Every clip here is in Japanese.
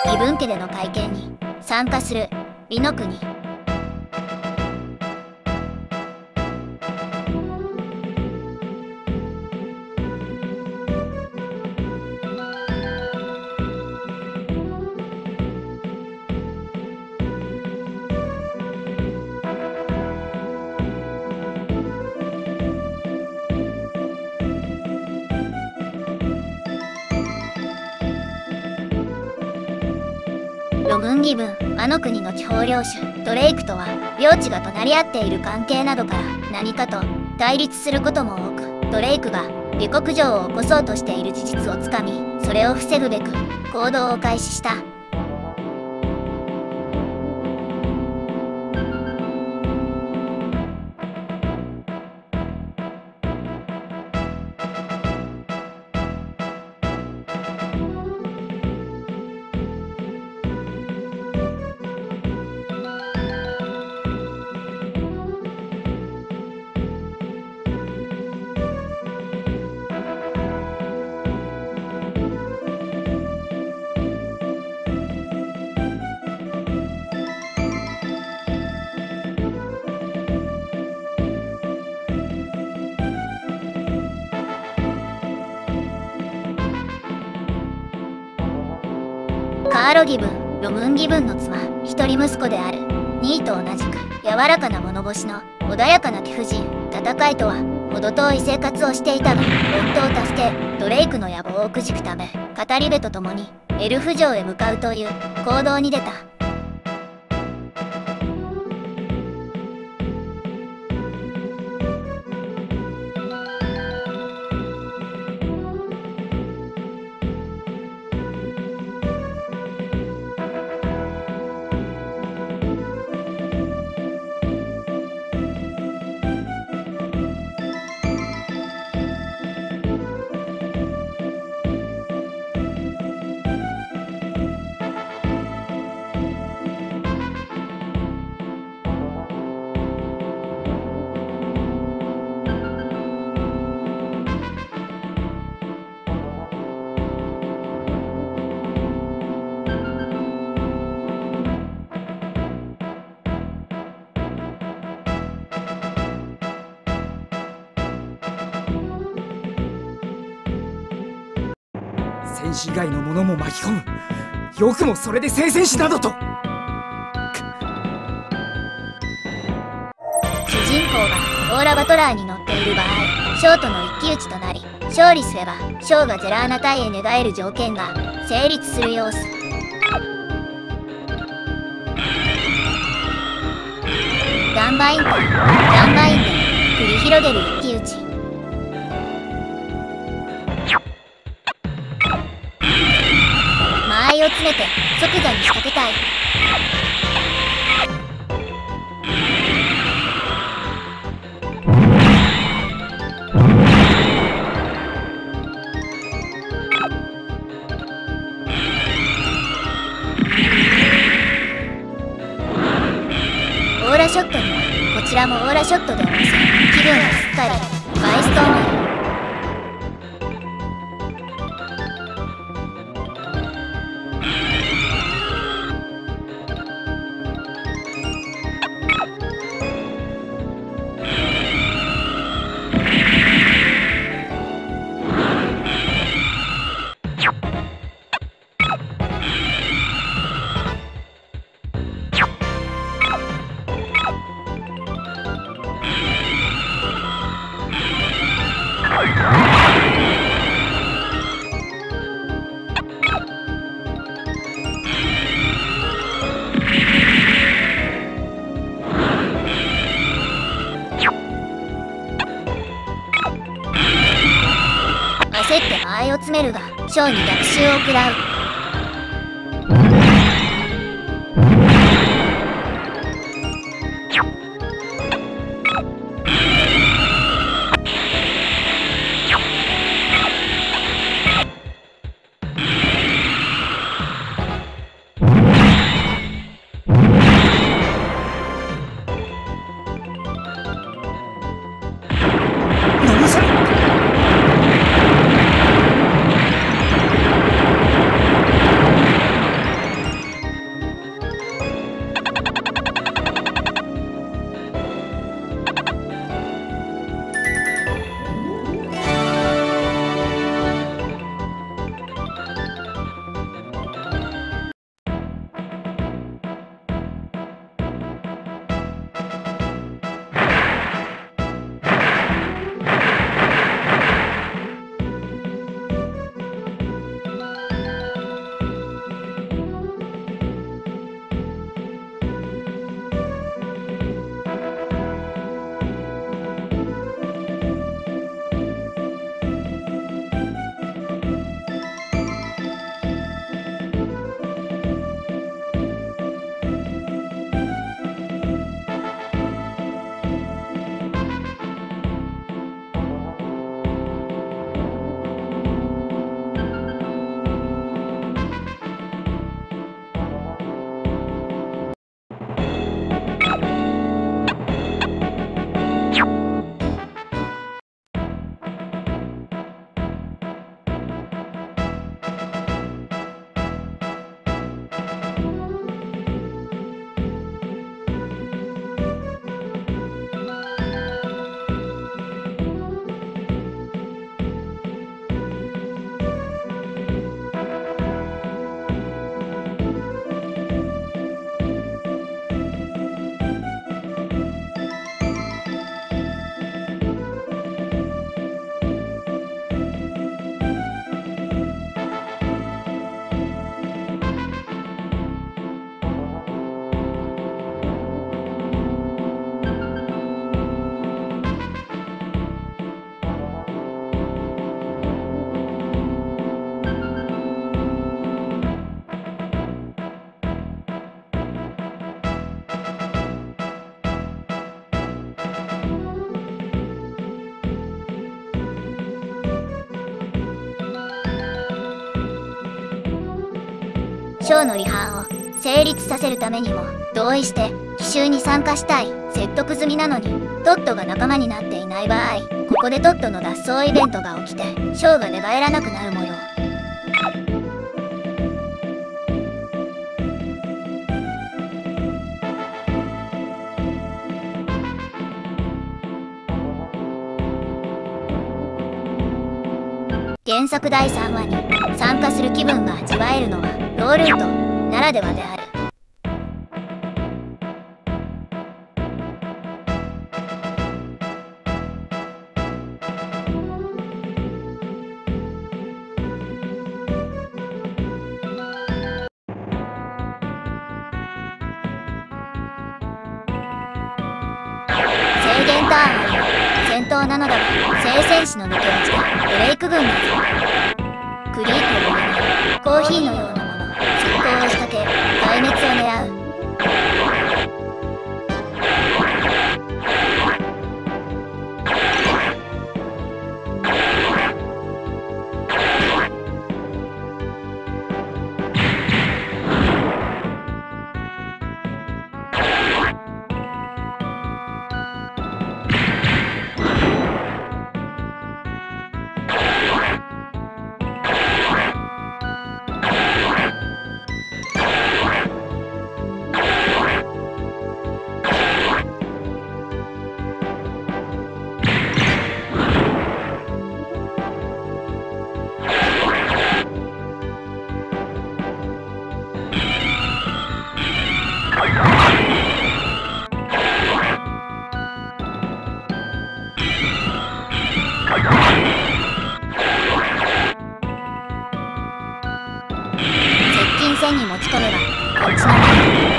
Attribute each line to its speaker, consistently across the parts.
Speaker 1: 異分家での会見に参加する美濃国。ロムン義分、あの国の地方領主ドレイクとは領地が隣り合っている関係などから何かと対立することも多く、ドレイクが下克上を起こそうとしている事実をつかみ、それを防ぐべく行動を開始した。カーロ義分、ロムン義分の妻、一人息子であるニーと同じく柔らかな物腰の穏やかな貴婦人。戦いとは程遠い生活をしていたが、夫を助けドレイクの野望をくじくため語り部と共にエルフ城へ向かうという行動に出た。
Speaker 2: 戦士以外の者も巻き込む。よくもそれで聖戦士などと。
Speaker 1: 主人公がオーラバトラーに乗っている場合、ショーとの一騎打ちとなり、勝利すればショーがゼラーナ隊へ寝返る条件が成立する様子。ダンバインとダンバインで繰り広げる一騎打ち。間合いを詰めて即座に仕掛けたい。オーラショットにはこちらもオーラショットで応せ、気分をすっかりバイストームへ。焦って間合いを詰めるがショーに逆襲を食らう。 ショーのリハを成立させるためにも同意して奇襲に参加したい説得済みなのにトットが仲間になっていない場合、ここでトットの脱走イベントが起きてショーが寝返らなくなる模様。原作第3話に参加する気分が味わえるのはロールートならではである。制限ターンありの戦闘なのだが、聖戦士の抜け落ちたブレイク軍だぞ。クリークを入れないコーヒーのようなもの、執行を仕掛け壊滅を狙う。線に持ち込めばこっちのもの。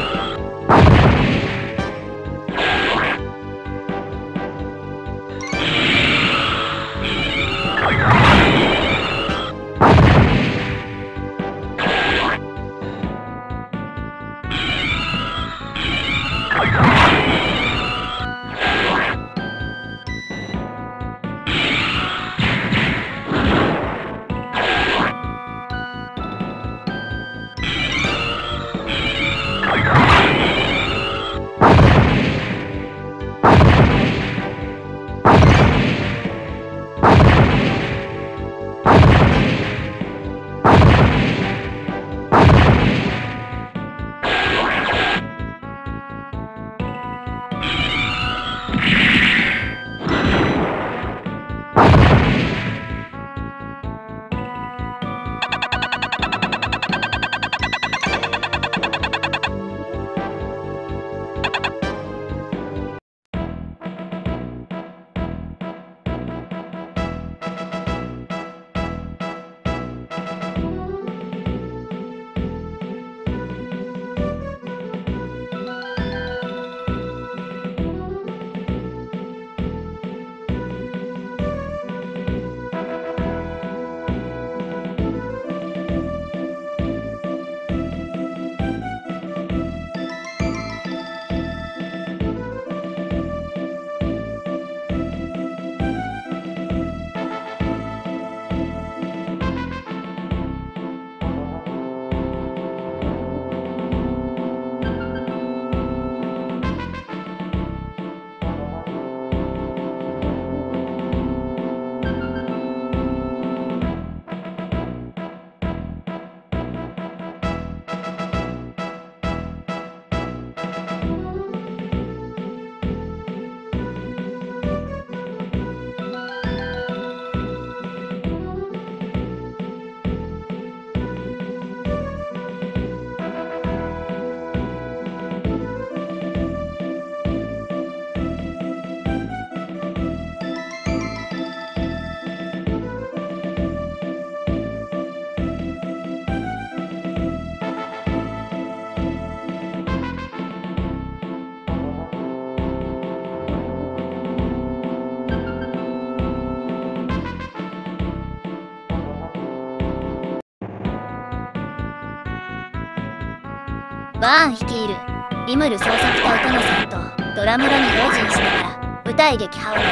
Speaker 1: バーン率いるリムル捜索隊との戦闘、ドラムロに用心しながら舞台劇ハウル。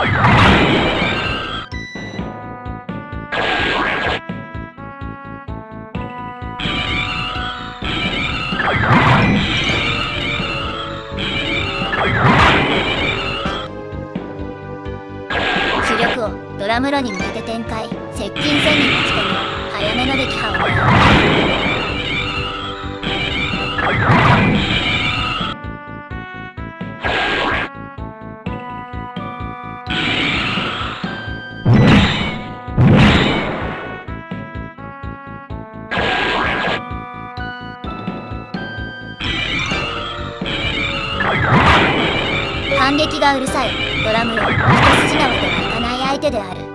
Speaker 1: 主力をドラムロに向けて展開。接近戦に持ち込み、早めの撃破を狙う。反撃がうるさいドラムロ、一筋縄ではいかない相手である。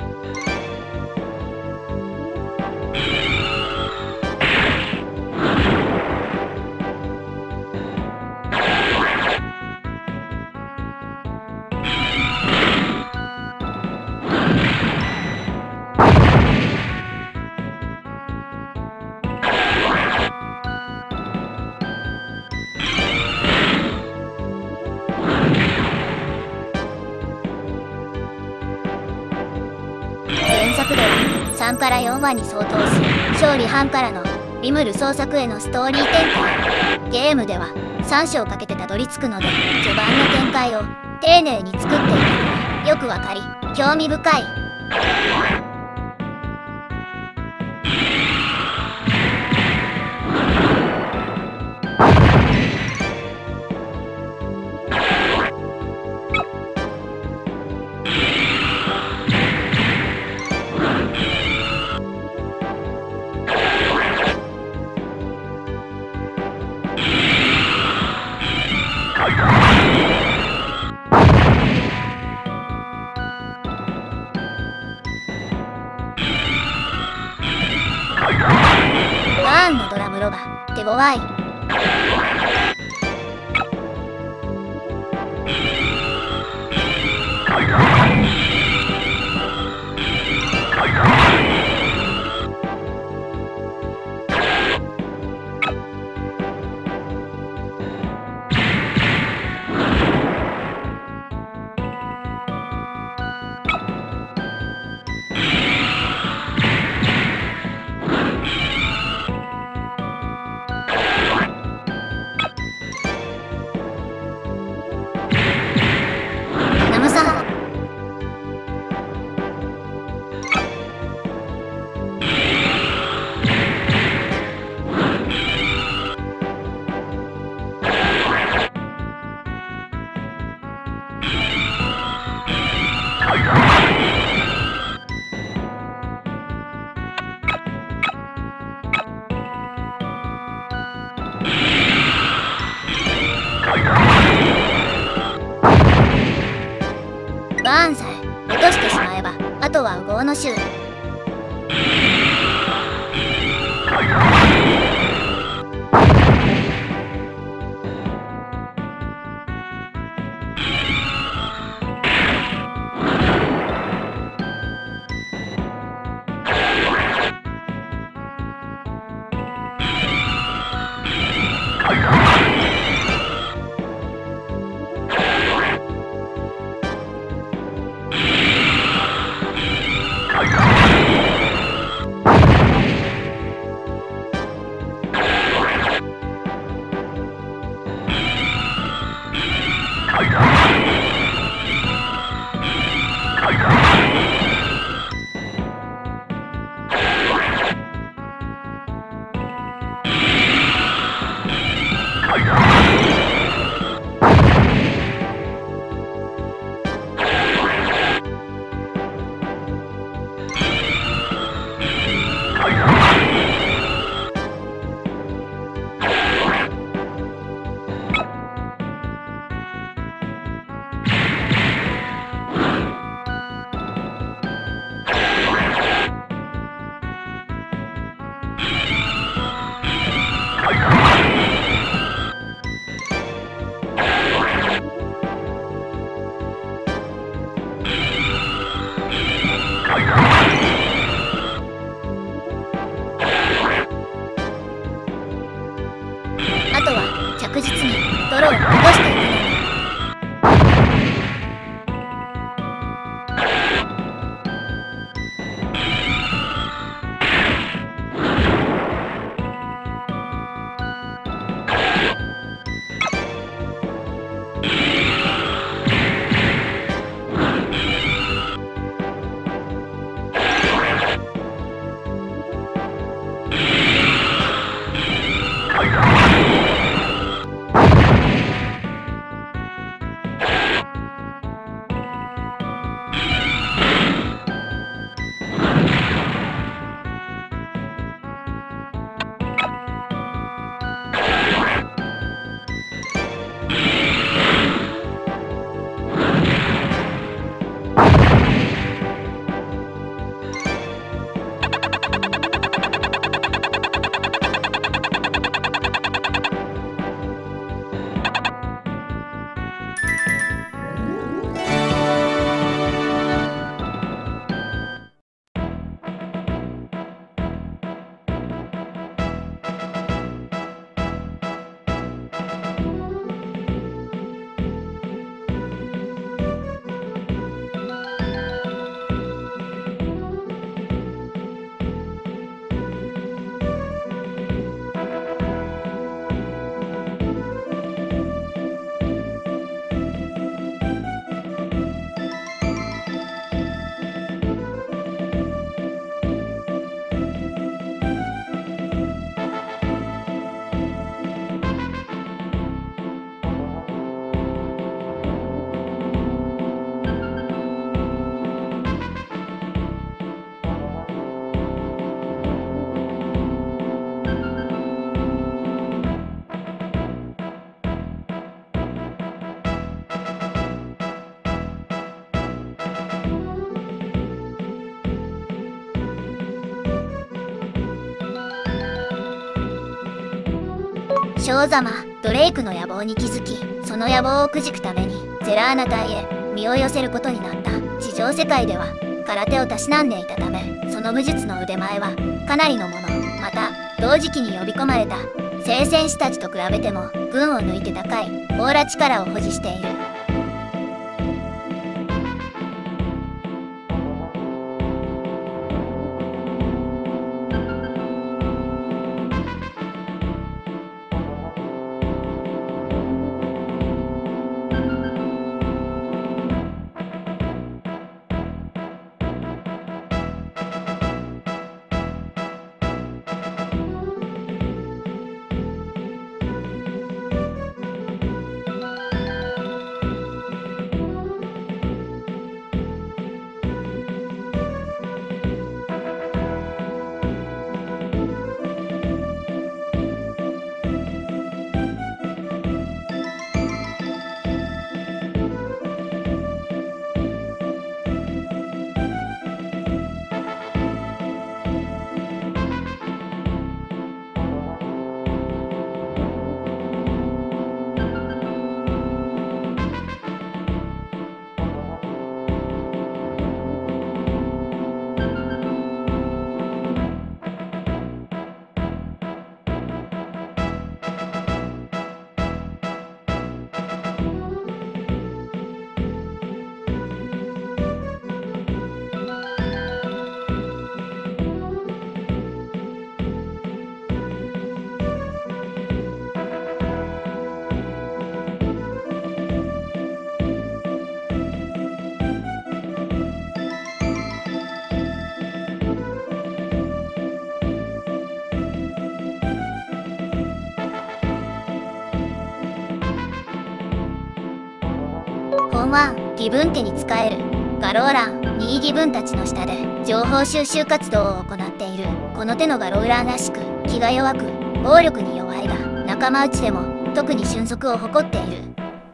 Speaker 1: 原作では3から4話に相当する勝利半からのリムル創作へのストーリー展開。ゲームでは3章かけてたどり着くので、序盤の展開を丁寧に作っていたのがよくわかり、興味深い。バーンのドラムロが手強い。ナムさん、バーンさえ落としてしまえば、あとは右往の衆。あとは着実に泥を落としていくの少ザマドレイクの野望に気づき、その野望をくじくためにゼラーナ隊へ身を寄せることになった。地上世界では空手をたしなんでいたため、その武術の腕前はかなりのもの。また同時期に呼び込まれた聖戦士たちと比べても群を抜いて高いオーラ力を保持している。本は義分家に仕えるガローラン2義分たちの下で情報収集活動を行っている。この手のガローランらしく気が弱く暴力に弱いが、仲間内でも特に俊足を誇っている。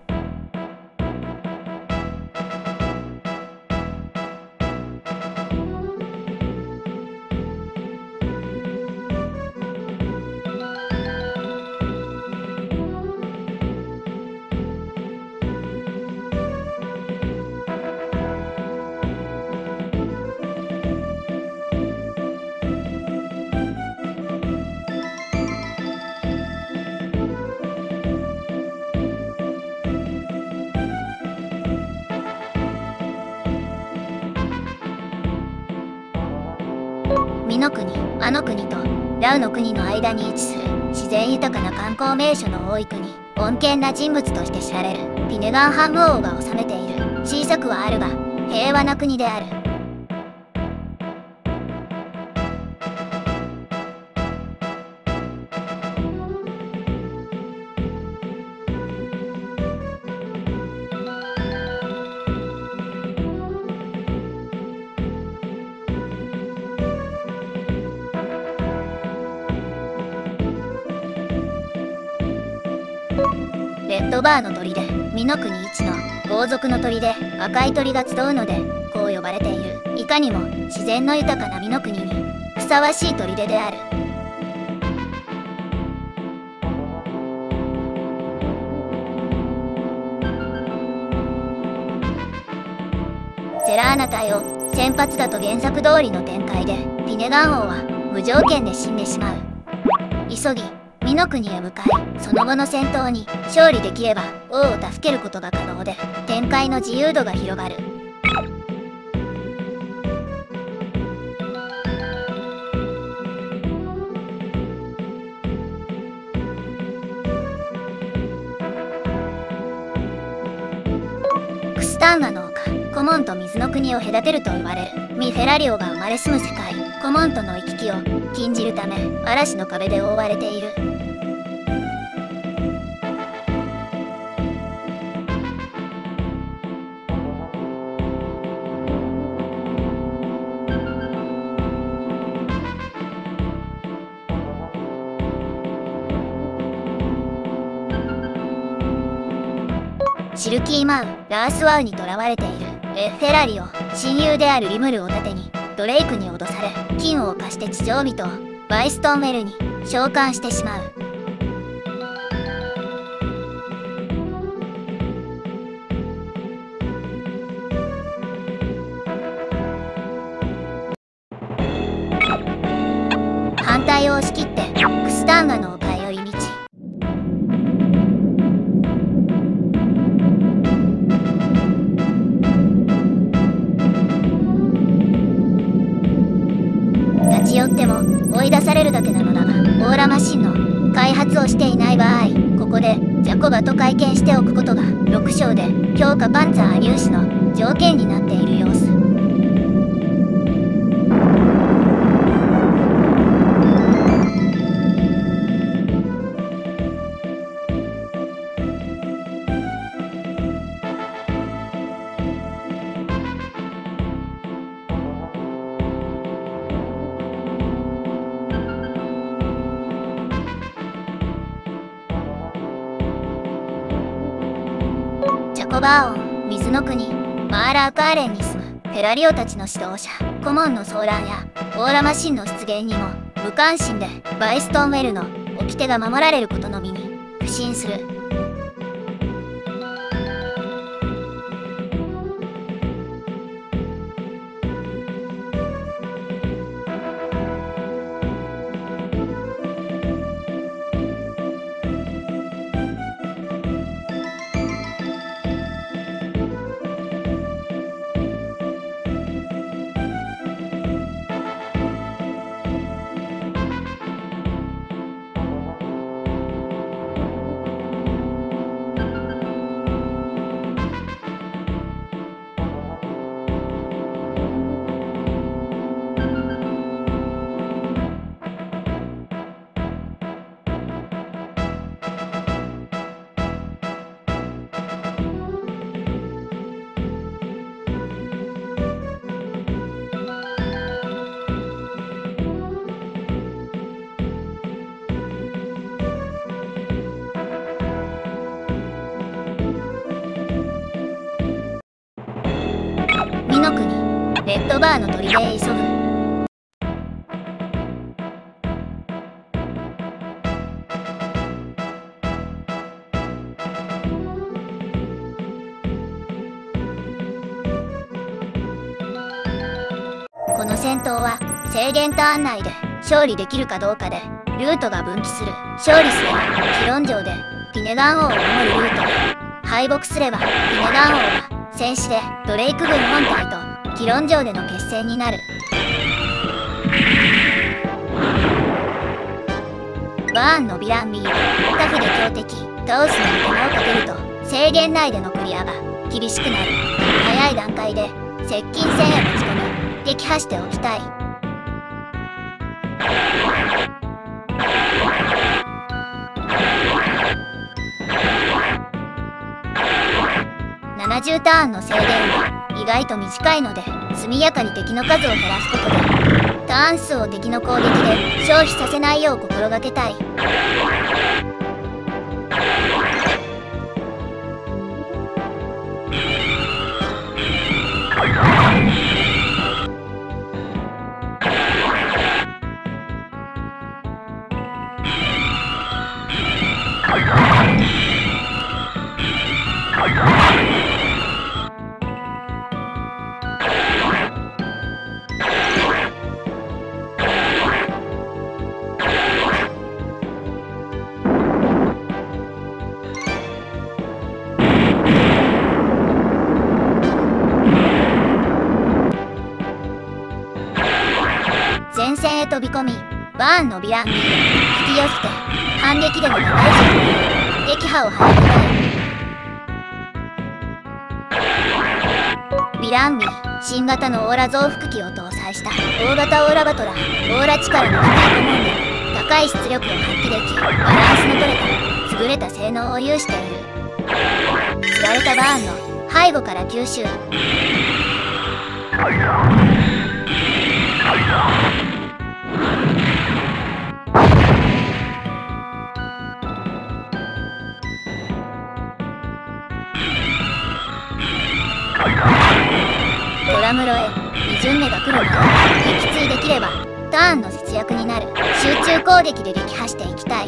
Speaker 1: 美の国、あの国とラウの国の間に位置する自然豊かな観光名所の多い国、穏健な人物として知られるピネガンハム王が治めている小さくはあるが平和な国である。レッドバーの砦、美の国一の豪族の砦、赤い鳥が集うのでこう呼ばれている。いかにも自然の豊かな美の国にふさわしい砦である。ゼラーナ隊を先発だと原作通りの展開でピネガン王は無条件で死んでしまう。急ぎ美の国へ向かい、その後の戦闘に勝利できれば王を助けることが可能で展開の自由度が広がる。クスタンガの丘、コモンと水の国を隔てると言われるミフェラリオが生まれ住む世界。コモンとの行き来を禁じるため嵐の壁で覆われている。シルキーマウ、ラースワウに囚われているエッフェラリオ、親友であるリムルを盾にドレイクに脅され金を犯して地上人をバイストンウェルに召喚してしまう。 隊を押し切ってクスタンガの丘へ寄り道。立ち寄っても追い出されるだけなのだが、オーラマシンの開発をしていない場合、ここでジャコバと会見しておくことが6章で強化パンツァー粒子の条件になっている様子。ジャコバーオン、水の国マーラーカーレンに住むフェラリオたちの指導者コモンの騒乱やオーラマシンの出現にも無関心で、バイストンウェルの掟が守られることのみに不信する。美の国レッドバーの砦へ急ぐ。この戦闘は制限ターン内で勝利できるかどうかでルートが分岐する。勝利すればキロン城でフィネガン王を守るルート、敗北すればフィネガン王が戦死でドレイク軍本体とキロン城での決戦になる。バーンのヴィランミーはタフで強敵倒すのに手間をかけると制限内でのクリアが厳しくなる。早い段階で接近戦へ持ち込み撃破しておきたい。70ターンの制限は意外と短いので、速やかに敵の数を減らすことでターン数を敵の攻撃で消費させないよう心がけたい。前線へ飛び込み、バーンのヴィランミーを引き寄せて反撃での長い陣で撃破を図りたい。ヴィランミー、新型のオーラ増幅器を搭載した大型オーラバトラー、オーラ力の低いコモンで高い出力を発揮でき、バランスの取れた優れた性能を有している。釣られたバーンの背後から吸収。ドラムロへ2巡目が来る前に撃墜できればターンの節約になる。集中攻撃で撃破していきたい。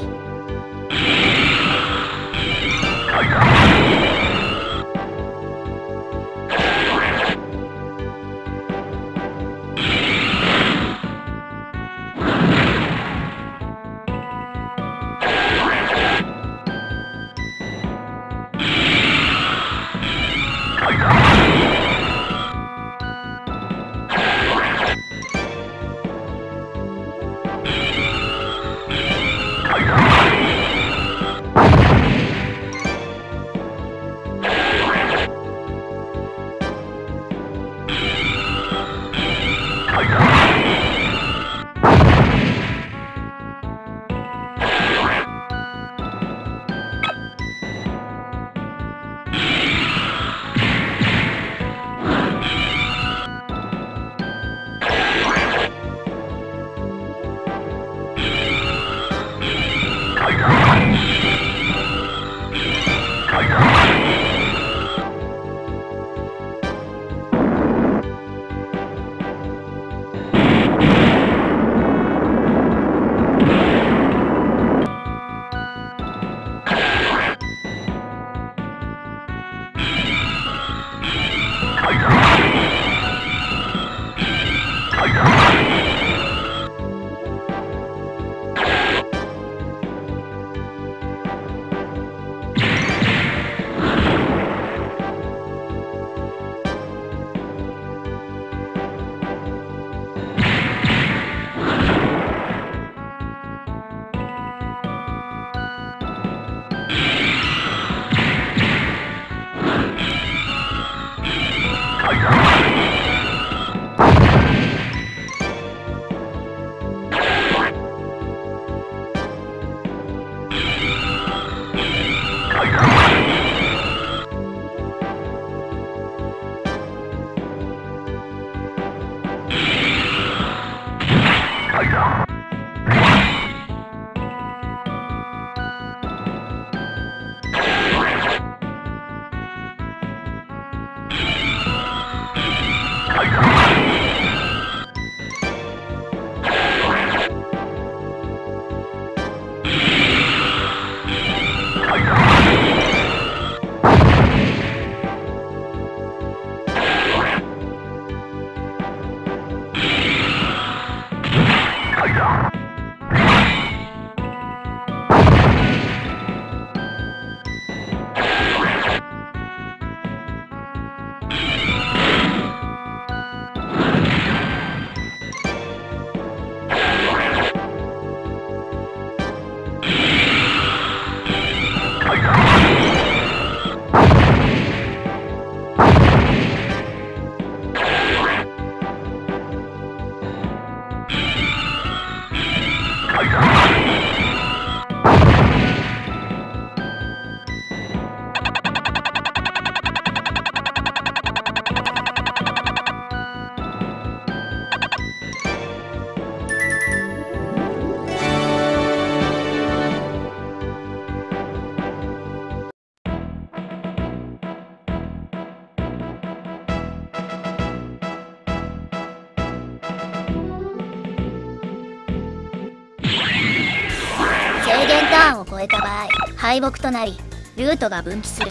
Speaker 1: 制限ターンを超えた場合、敗北となり、ルートが分岐する。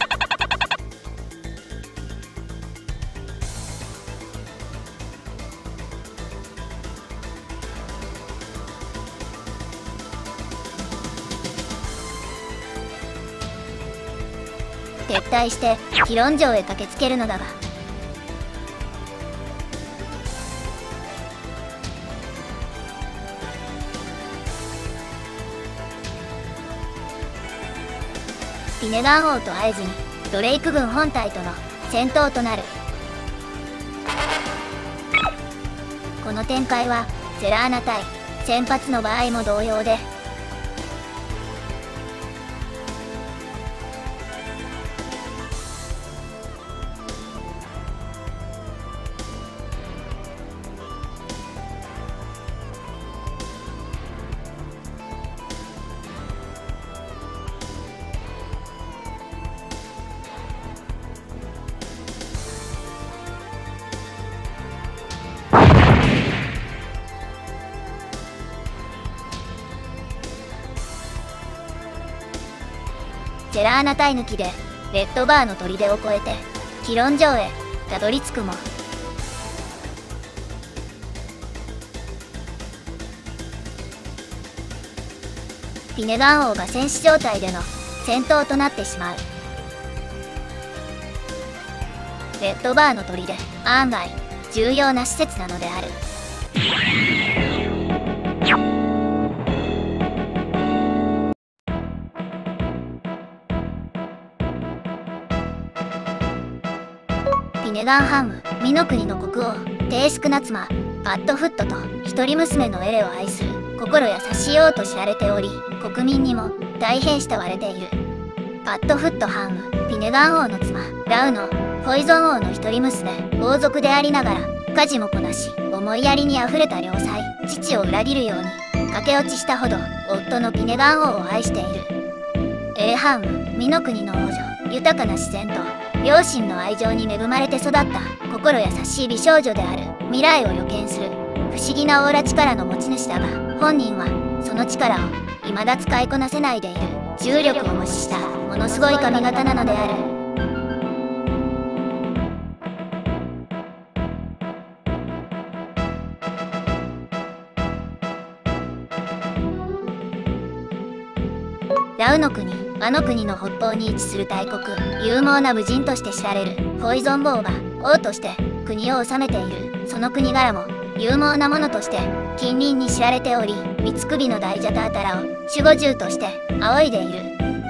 Speaker 1: 撤退してヒロン城へ駆けつけるのだが、フィネガン王と会えずにドレイク軍本体との戦闘となる。この展開はゼラーナ対先発の場合も同様で、ジェラーナ隊抜きでレッドバーの砦を越えてヒロン城へたどり着くも、フィネガン王が戦死状態での戦闘となってしまう。レッドバーの砦、案外重要な施設なのである。フィネガンハム、美の国の国王、テーシクナツマ、 アットフットと一人娘のエレを愛する心優しい王と知られており、国民にも大変慕われている。アットフット・ハンム、ピネガン王の妻ラウのポイゾン王の一人娘、王族でありながら家事もこなし、思いやりにあふれた良妻、父を裏切るように駆け落ちしたほど夫のピネガン王を愛している。エレハンム、美の国の王女、豊かな自然と両親の愛情に恵まれて育った心優しい美少女である。未来を予見する不思議なオーラ力の持ち主だが、本人はその力を未だ使いこなせないでいる。重力を無視したものすごい髪型なのである。ラウの国、あの国の北方に位置する大国、勇猛な武人として知られるポイゾンボウが王として国を治めている。その国柄も勇猛な者として近隣に知られており、三つ首の大ジャタータラを守護獣として仰いでいる。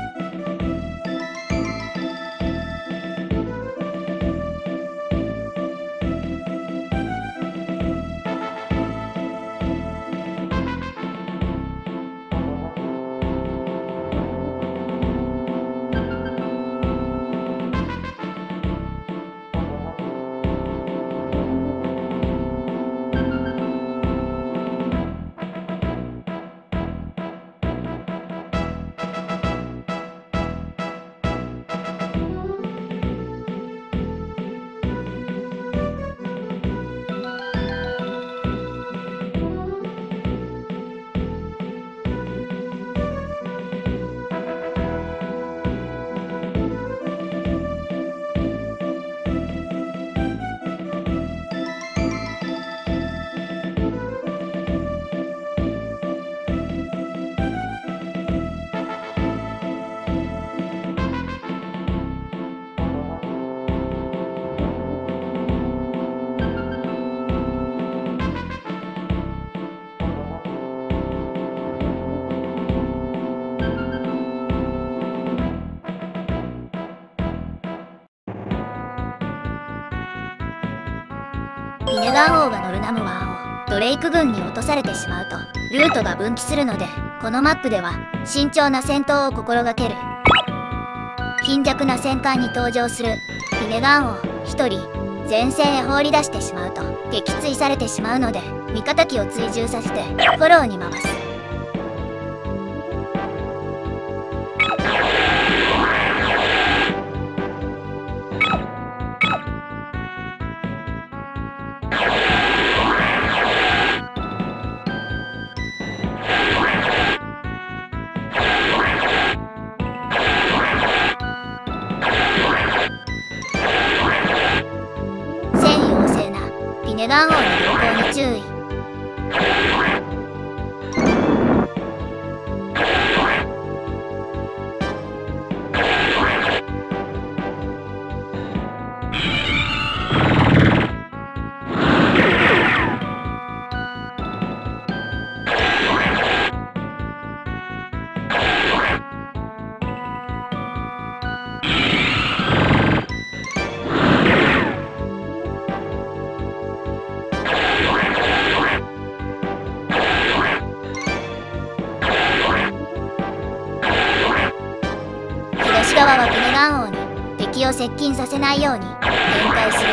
Speaker 1: ピネガン王がノルナムワンをドレイク軍に落とされてしまうとルートが分岐するので、このマップでは慎重な戦闘を心がける。貧弱な戦艦に登場するピネガンを一人前線へ放り出してしまうと撃墜されてしまうので、味方機を追従させてフォローに回す。ピネガン王の動向に注意。東側はピネガン王に敵を接近させないように展開する。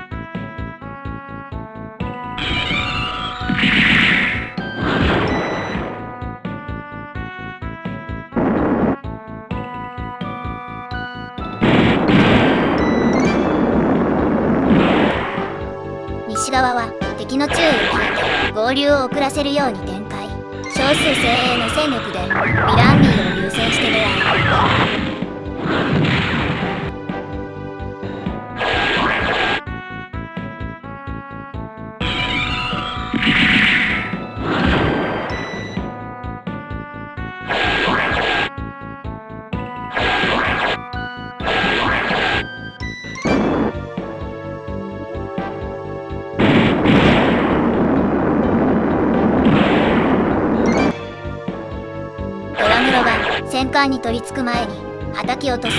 Speaker 1: 西側は敵の注意を引いて合流を遅らせるように展開。少数精鋭の戦力でヴィランミーを優先して狙う。戦艦に取り付く前に叩き落とす。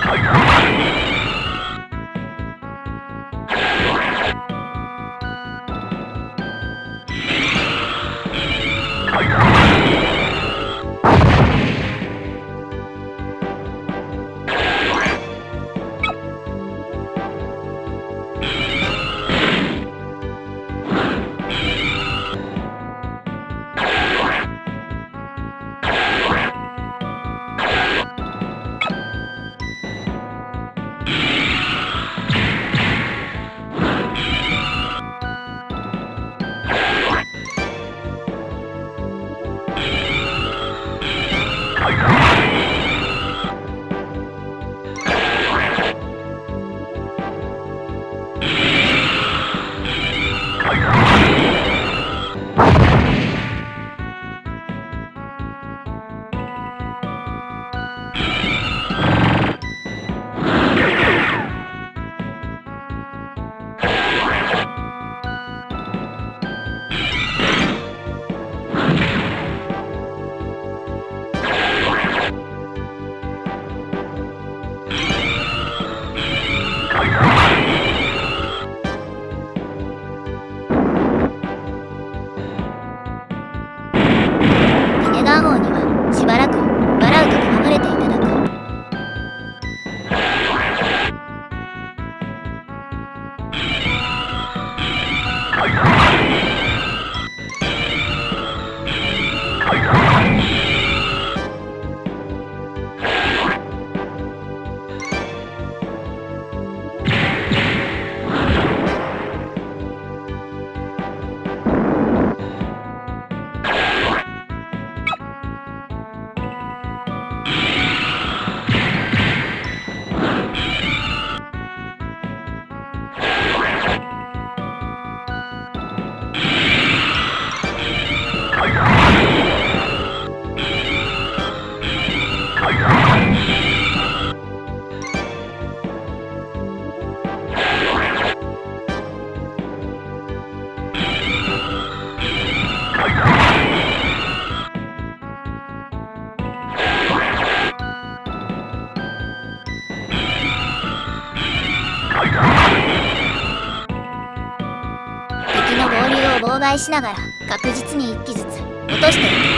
Speaker 1: 妨害しながら確実に1機ずつ落としていく。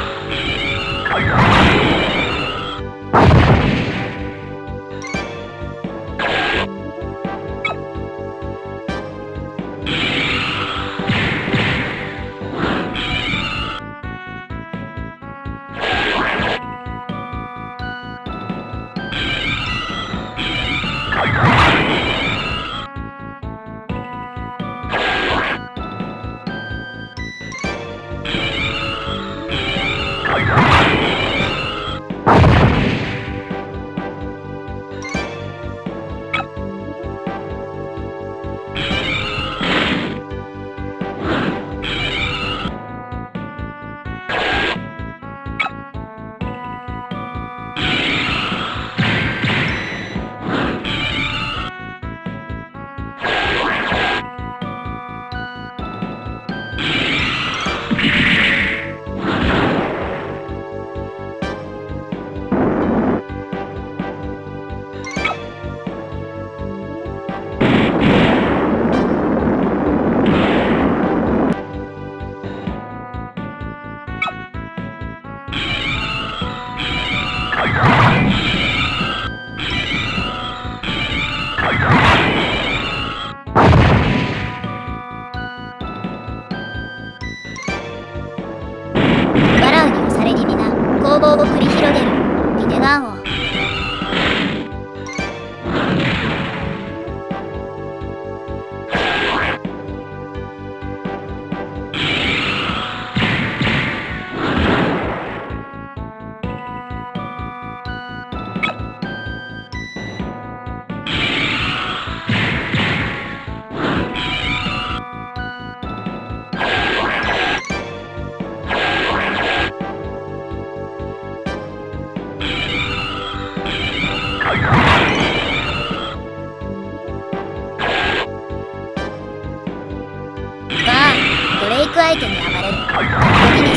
Speaker 1: 攻防を繰り広げるリネガン王。ドレイク相手に暴れる時です。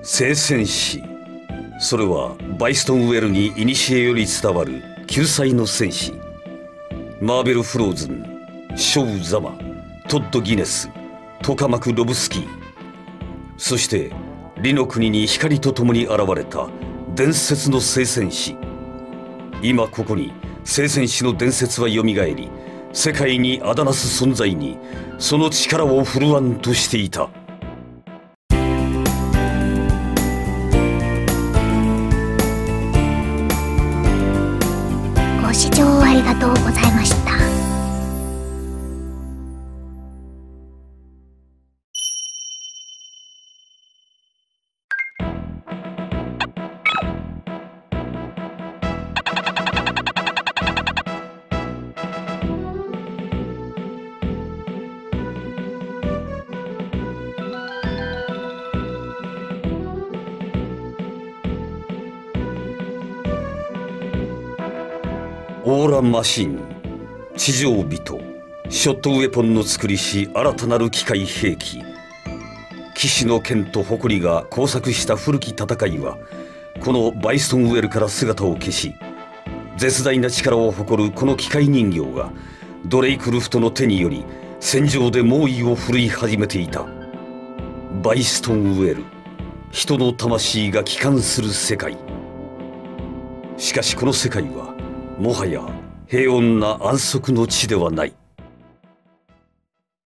Speaker 3: 聖戦士、それはバイストンウェルに古より伝わる救済の戦士。マーベル・フローズン、ショウ・ザマ、トッド・ギネス、トカマク・ロブスキー、そしてリの国に光と共に現れた伝説の聖戦士。今ここに聖戦士の伝説はよみがえり、世界にあだなす存在にその力を振るわんとしていた。
Speaker 1: ご視聴ありがとうございました。
Speaker 3: オーラマシン、地上人、ショットウェポンの作りし新たなる機械兵器。騎士の剣と誇りが交錯した古き戦いはこのバイストンウェルから姿を消し、絶大な力を誇るこの機械人形がドレイクルフトの手により戦場で猛威を振るい始めていた。バイストンウェル、人の魂が帰還する世界。しかしこの世界はもはや平穏な安息の地ではない。